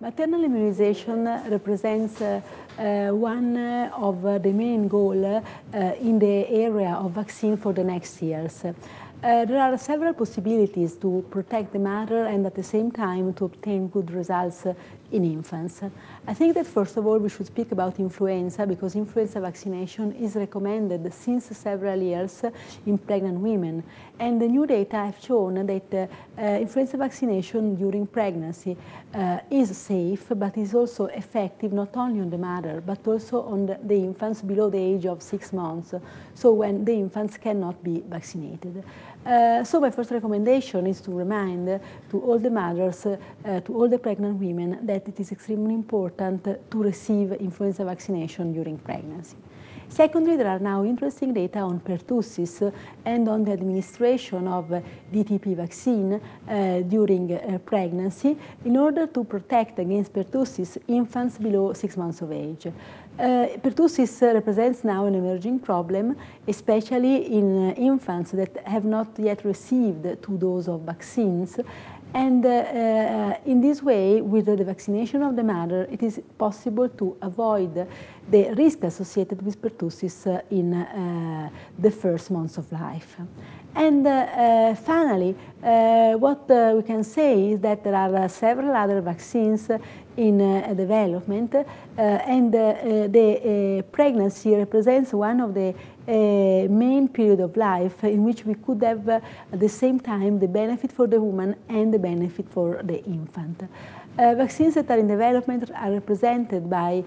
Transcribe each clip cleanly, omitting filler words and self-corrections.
Maternal immunization represents one of the main goals in the area of vaccine for the next years. There are several possibilities to protect the mother and at the same time to obtain good results in infants. I think that first of all we should speak about influenza, because influenza vaccination is recommended since several years in pregnant women. And the new data have shown that influenza vaccination during pregnancy is safe, but is also effective not only on the mother but also on the infants below the age of 6 months, so when the infants cannot be vaccinated. So my first recommendation is to remind to all the mothers, to all the pregnant women, that it is extremely important to receive influenza vaccination during pregnancy. Secondly, there are now interesting data on pertussis and on the administration of DTP vaccine during pregnancy in order to protect against pertussis infants below 6 months of age. Pertussis represents now an emerging problem, especially in infants that have not yet received 2 doses of vaccines. And in this way, with the vaccination of the mother, it is possible to avoid the risk associated with pertussis in the first months of life. And finally, what we can say is that there are several other vaccines in development, and the pregnancy represents one of the main period of life in which we could have at the same time the benefit for the woman and the benefit for the infant. Vaccines that are in development are represented by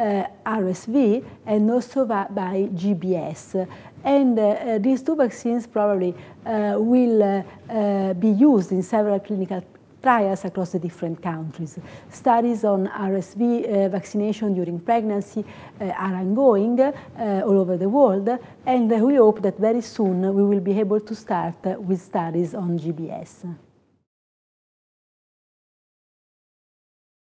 RSV and also by GBS. And these 2 vaccines probably will be used in several clinical trials across the different countries. Studies on RSV vaccination during pregnancy are ongoing all over the world, and we hope that very soon we will be able to start with studies on GBS.